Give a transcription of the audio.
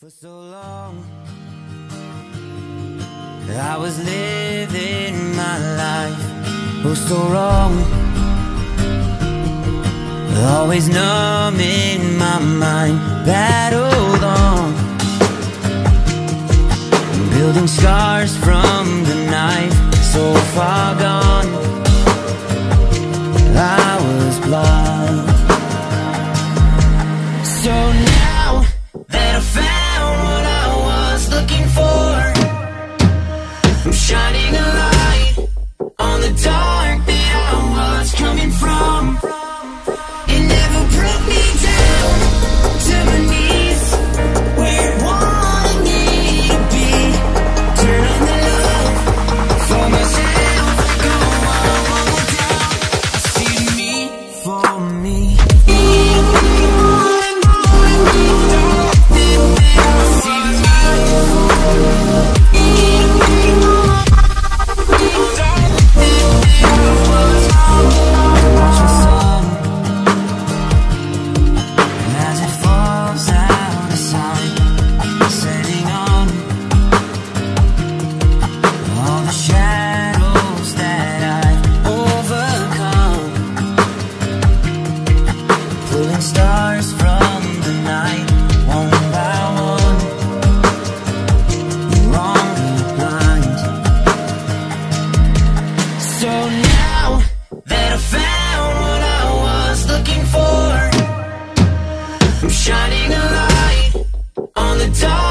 For so long, I was living my life, oh so wrong, always numb in my mind, battled on, building scars from the knife, so far gone, I was blind. So now that I found what I was looking for, I'm shining a light on the dark that I was coming from. It never brought me down to my knees, where it wanted me to be. Turn on the love for myself, go on one more down. I see me for me. Stars from the night, one by one, no longer blind. So now that I found what I was looking for, I'm shining a light on the dark